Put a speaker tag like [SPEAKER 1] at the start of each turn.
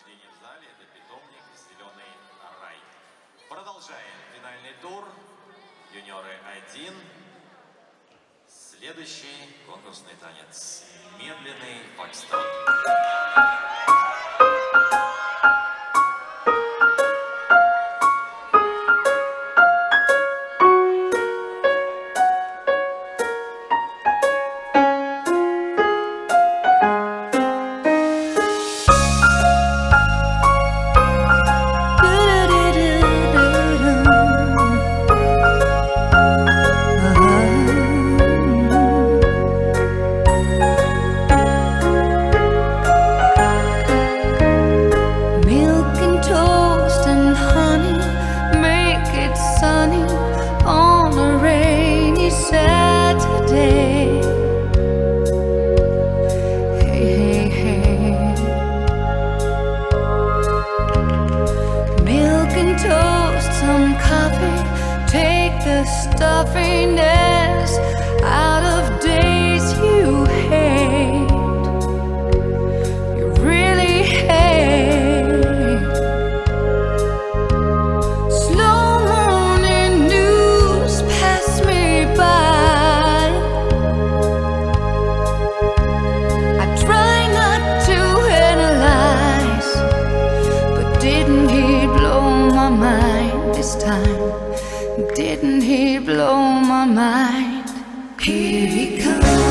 [SPEAKER 1] учреждение в зале. Это питомник «Зеленый рай». Продолжаем финальный тур. Юниоры 1. Следующий конкурсный танец. Медленный фокстрот.
[SPEAKER 2] Stuffiness out of days you hate, you really hate. Slow morning news pass me by. I try not to analyze, but didn't he blow my mind this time? Didn't he blow my mind? Here he comes.